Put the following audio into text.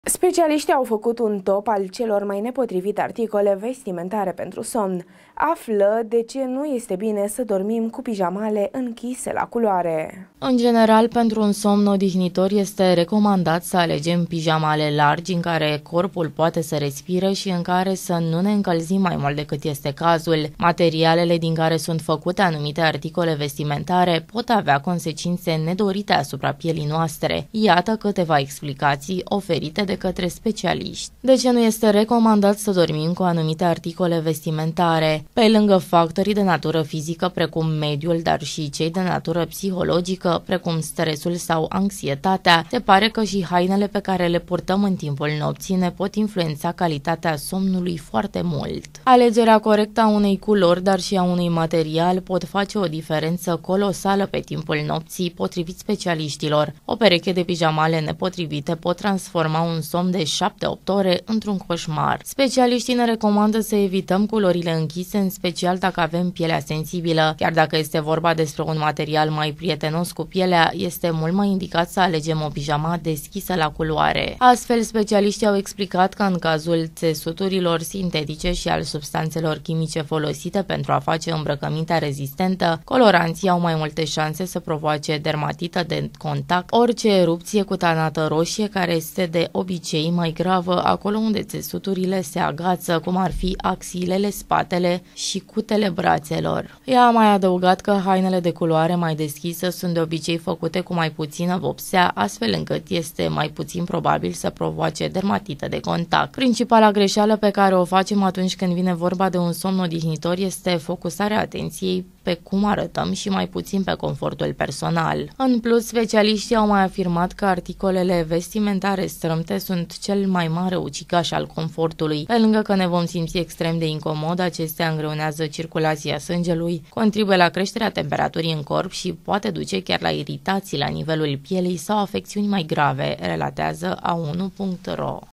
Specialiștii au făcut un top al celor mai nepotrivite articole vestimentare pentru somn. Află de ce nu este bine să dormim cu pijamale închise la culoare. În general, pentru un somn odihnitor este recomandat să alegem pijamale largi în care corpul poate să respire și în care să nu ne încălzim mai mult decât este cazul. Materialele din care sunt făcute anumite articole vestimentare pot avea consecințe nedorite asupra pielii noastre. Iată câteva explicații oferite de către specialiști. De ce nu este recomandat să dormim cu anumite articole vestimentare? Pe lângă factorii de natură fizică, precum mediul, dar și cei de natură psihologică, precum stresul sau anxietatea, se pare că și hainele pe care le purtăm în timpul nopții ne pot influența calitatea somnului foarte mult. Alegerea corectă a unei culori, dar și a unui material pot face o diferență colosală pe timpul nopții, potrivit specialiștilor. O pereche de pijamale nepotrivite pot transforma un somn de 7-8 ore într-un coșmar. Specialiștii ne recomandă să evităm culorile închise, în special dacă avem pielea sensibilă. Chiar dacă este vorba despre un material mai prietenos cu pielea, este mult mai indicat să alegem o pijama deschisă la culoare. Astfel, specialiștii au explicat că în cazul țesuturilor sintetice și al substanțelor chimice folosite pentru a face îmbrăcămintea rezistentă, coloranții au mai multe șanse să provoace dermatită de contact, orice erupție cutanată roșie, care este de obicei mai gravă acolo unde țesuturile se agață, cum ar fi axilele, spatele și cutele brațelor. Ea a mai adăugat că hainele de culoare mai deschisă sunt de obicei făcute cu mai puțină vopsea, astfel încât este mai puțin probabil să provoace dermatită de contact. Principala greșeală pe care o facem atunci când vine vorba de un somn odihnitor este focusarea atenției pe cum arătăm și mai puțin pe confortul personal. În plus, specialiștii au mai afirmat că articolele vestimentare strâmte sunt cel mai mare ucigaș al confortului. Pe lângă că ne vom simți extrem de incomod, acestea îngreunează circulația sângelui, contribuie la creșterea temperaturii în corp și poate duce chiar la iritații la nivelul pielei sau afecțiuni mai grave, relatează A1.ro.